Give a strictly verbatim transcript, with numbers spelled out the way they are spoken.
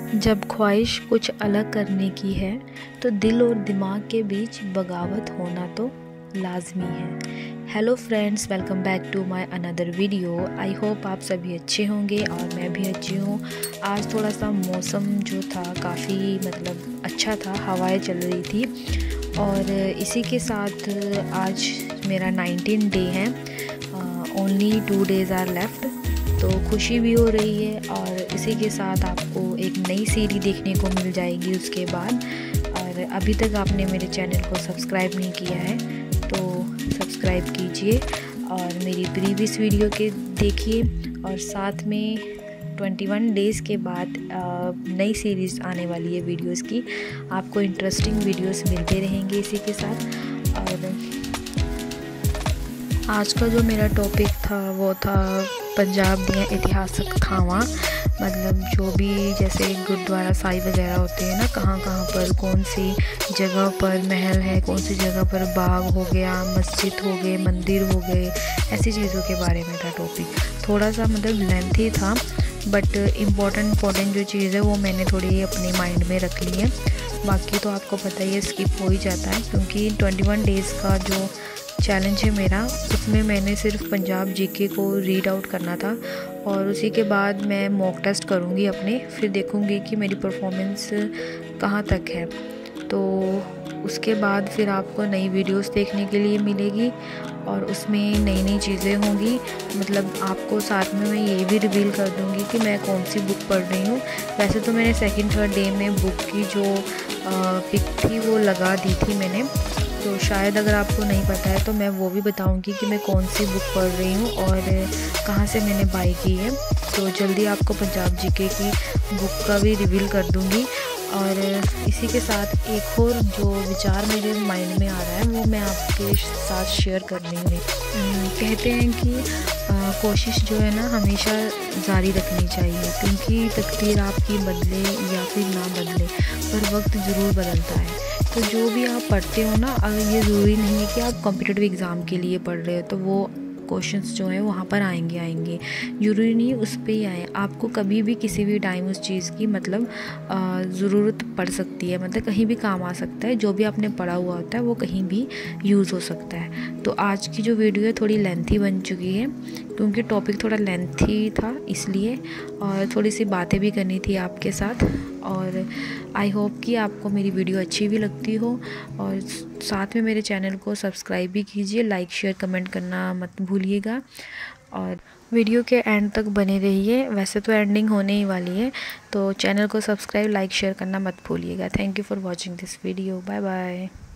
जब ख्वाहिश कुछ अलग करने की है तो दिल और दिमाग के बीच बगावत होना तो लाजमी है। Hello friends, welcome back to my another video. I hope आप सभी अच्छे होंगे और मैं भी अच्छी हूँ। आज थोड़ा सा मौसम जो था काफ़ी मतलब अच्छा था, हवाएं चल रही थी और इसी के साथ आज मेरा नाइनटीन डे है। Only two days are left, तो खुशी भी हो रही है और इसी के साथ आपको एक नई सीरीज देखने को मिल जाएगी उसके बाद। और अभी तक आपने मेरे चैनल को सब्सक्राइब नहीं किया है तो सब्सक्राइब कीजिए और मेरी प्रीवियस वीडियो के देखिए। और साथ में इक्कीस डेज़ के बाद नई सीरीज़ आने वाली है वीडियोस की। आपको इंटरेस्टिंग वीडियोस मिलते रहेंगे इसी के साथ। और आज का जो मेरा टॉपिक था वो था पंजाब दियाँ इतिहासक थावां, मतलब जो भी जैसे गुरुद्वारा साहिब वगैरह होते हैं ना, कहाँ कहाँ पर कौन सी जगह पर महल है, कौन सी जगह पर बाग हो गया, मस्जिद हो गए, मंदिर हो गए, ऐसी चीज़ों के बारे में था टॉपिक। थोड़ा सा मतलब लेंथी था बट इम्पॉर्टेंट इम्पॉर्टेंट जो चीज़ है वो मैंने थोड़ी अपने माइंड में रख ली है। बाकी तो आपको पता ही है स्किप हो ही जाता है, क्योंकि इक्कीस डेज़ का जो चैलेंज है मेरा, उसमें मैंने सिर्फ पंजाब जीके को रीड आउट करना था और उसी के बाद मैं मॉक टेस्ट करूँगी अपने, फिर देखूँगी कि मेरी परफॉर्मेंस कहाँ तक है। तो उसके बाद फिर आपको नई वीडियोस देखने के लिए मिलेगी और उसमें नई नई चीज़ें होंगी। मतलब आपको साथ में मैं ये भी रिवील कर दूँगी कि मैं कौन सी बुक पढ़ रही हूँ। वैसे तो मैंने सेकंड थर्ड डे में बुक की जो पिक थी वो लगा दी थी मैंने, तो शायद अगर आपको नहीं पता है तो मैं वो भी बताऊंगी कि मैं कौन सी बुक पढ़ रही हूँ और कहाँ से मैंने बाई की है। तो जल्दी आपको पंजाब जीके की बुक का भी रिवील कर दूंगी। और इसी के साथ एक और जो विचार मेरे माइंड में आ रहा है वो मैं आपके साथ शेयर कर रही हूँ। कहते हैं कि आ, कोशिश जो है ना हमेशा जारी रखनी चाहिए, क्योंकि तकदीर आपकी बदले या फिर ना बदले पर वक्त ज़रूर बदलता है। तो जो भी आप पढ़ते हो ना, अगर ये ज़रूरी नहीं है कि आप कॉम्पिटिटिव एग्ज़ाम के लिए पढ़ रहे हो तो वो क्वेश्चंस जो हैं वहाँ पर आएंगे आएंगे ज़रूरी नहीं उस पर ही आए। आपको कभी भी किसी भी टाइम उस चीज़ की मतलब ज़रूरत पड़ सकती है, मतलब कहीं भी काम आ सकता है। जो भी आपने पढ़ा हुआ होता है वो कहीं भी यूज़ हो सकता है। तो आज की जो वीडियो है थोड़ी लेंथी बन चुकी है, क्योंकि टॉपिक थोड़ा लेंथी था इसलिए, और थोड़ी सी बातें भी करनी थी आपके साथ। और आई होप कि आपको मेरी वीडियो अच्छी भी लगती हो और साथ में मेरे चैनल को सब्सक्राइब भी कीजिए, लाइक शेयर कमेंट करना मत भूलिएगा और वीडियो के एंड तक बने रहिए। वैसे तो एंडिंग होने ही वाली है, तो चैनल को सब्सक्राइब लाइक शेयर करना मत भूलिएगा। Thank you for watching this video. Bye bye.